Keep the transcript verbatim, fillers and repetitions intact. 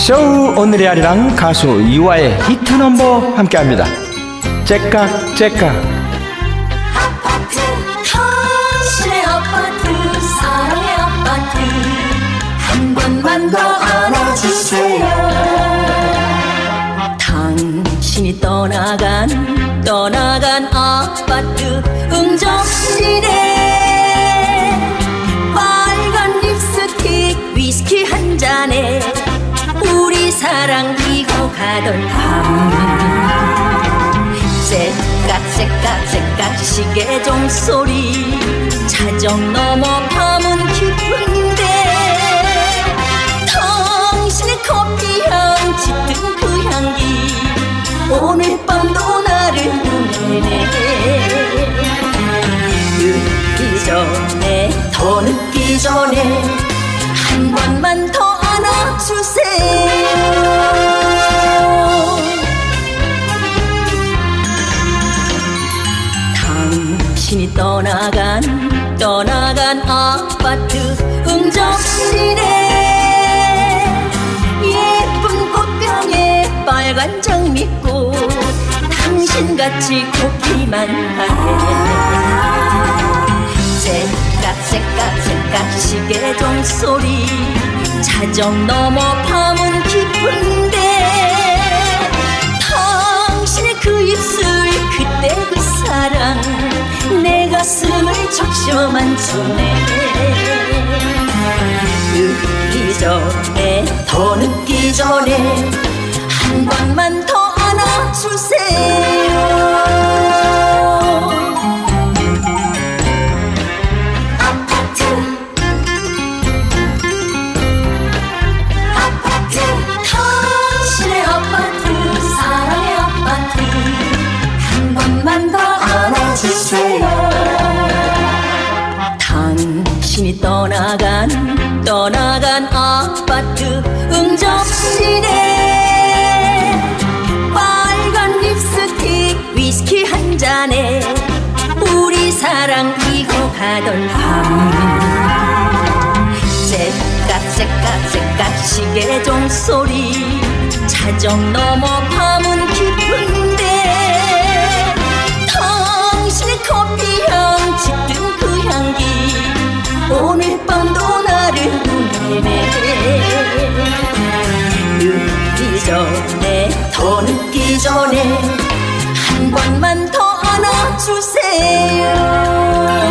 쇼 오늘의 아리랑 가수 이화의 히트 넘버 함께합니다. 째깍 째깍. 아파트 당신의 아파트 사랑의 아파트 한 번만 더 안아주세요. 당신이 떠나간 떠나간 아파트 응접실에 빨간 립스틱 위스키 한 잔에 우리 사랑 익어가던 밤 째깍째깍째깍 시계 종소리 자정 넘어 밤은 깊은데 당신의 커피향 짙은 그 향기 오늘 밤도 나를 보내네. 늦기 전에 더 늦기 전에 한 번만 더 안아주세요. 당신이 떠나간 떠나간 아파트 응접실에 예쁜 꽃병에 빨간 장미꽃 당신같이 곱기만 하네. 째깍째깍째깍 시계 종소리 자정 넘어 밤은 깊은데 당신의 그 입술 그때 그 사랑 내 가슴을 적셔만 주네. 늦기 전에 더 늦기 전에 한 번만 더 안아주세요. 당신이 떠나간 떠나간 아파트 응접실에 빨간 립스틱 위스키 한 잔에 우리 사랑 익어가던 밤 째깍째깍째깍 시계 종소리 자정 넘어 밤은 깊은데 당신의 커피향 짙은 그 향기 오늘 밤도 나를 보내네. 늦기 전에 더 늦기 전에 한 번만 더 안아주세요.